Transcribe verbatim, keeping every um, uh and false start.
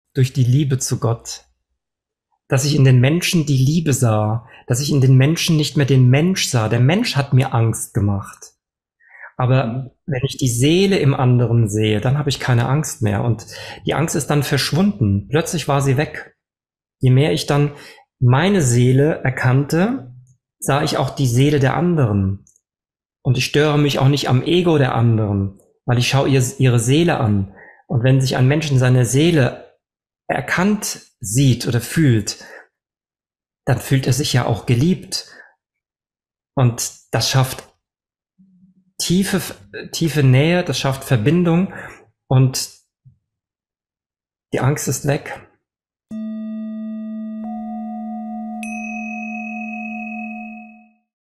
durch die Liebe zu Gott. Dass ich in den Menschen die Liebe sah, dass ich in den Menschen nicht mehr den Mensch sah. Der Mensch hat mir Angst gemacht. Aber wenn ich die Seele im anderen sehe, dann habe ich keine Angst mehr. Und die Angst ist dann verschwunden. Plötzlich war sie weg. Je mehr ich dann meine Seele erkannte, sah ich auch die Seele der anderen. Und ich störe mich auch nicht am Ego der anderen, weil ich schaue ihr, ihre Seele an. Und wenn sich ein Mensch in seiner Seele erkannt sieht oder fühlt, dann fühlt er sich ja auch geliebt. Und das schafft tiefe, tiefe Nähe, das schafft Verbindung und die Angst ist weg.